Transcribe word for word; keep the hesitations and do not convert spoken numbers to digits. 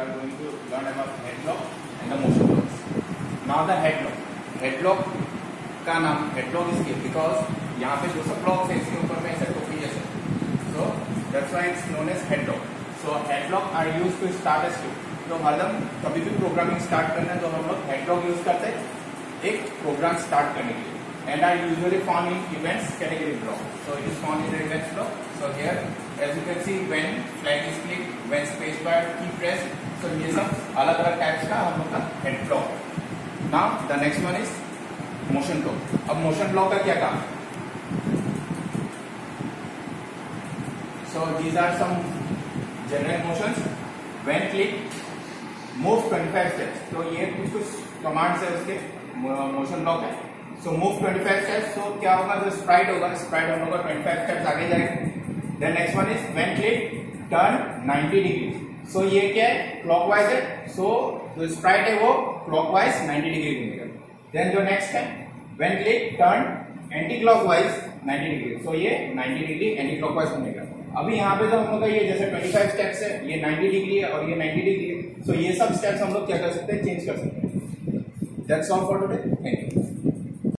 are going to learn about head lock and the motion blocks. Now the head lock. Head lock का नाम head lock इसलिए because यहाँ पे जो सब blocks है इसके ऊपर में ऐसे टोपी जैसे, so that's why it's known as head lock. So head lock are used to start a script. तो हरदम कभी भी प्रोग्रामिंग स्टार्ट करना है तो हम लोग head lock यूज करते हैं एक प्रोग्राम स्टार्ट करने के लिए. And are usually found in events category block. So it is found in the events block. So here, as you can see, when flag is clicked, when spacebar key pressed, so ये सब अलग अलग types का हम लोग का head block. Now the next one is motion block. अब motion block का क्या काम? So these are some general motions. When clicked, move twenty-five steps. तो ये कुछ कुछ कमांड्स है उसके मोशन ब्लॉक है. So move twenty-five steps. So क्या होगा जो स्प्राइट होगा स्प्राइट हम लोग का twenty-five steps आगे जाएगा. Then next one is when click turn ninety degrees. So ये क्या है clockwise है. So जो स्प्राइट है वो clockwise ninety degree घूमेगा. Then जो next है when click turn anti clockwise ninety degree. So ये ninety degree anti clockwise घूमेगा. अभी यहाँ पे जो हम लोग का ये जैसे twenty-five steps है ये ninety डिग्री है और ये ninety डिग्री है. So ये सब स्टेप्स हम लोग क्या कर सकते हैं चेंज कर सकते हैं. That's all for today. Thank you.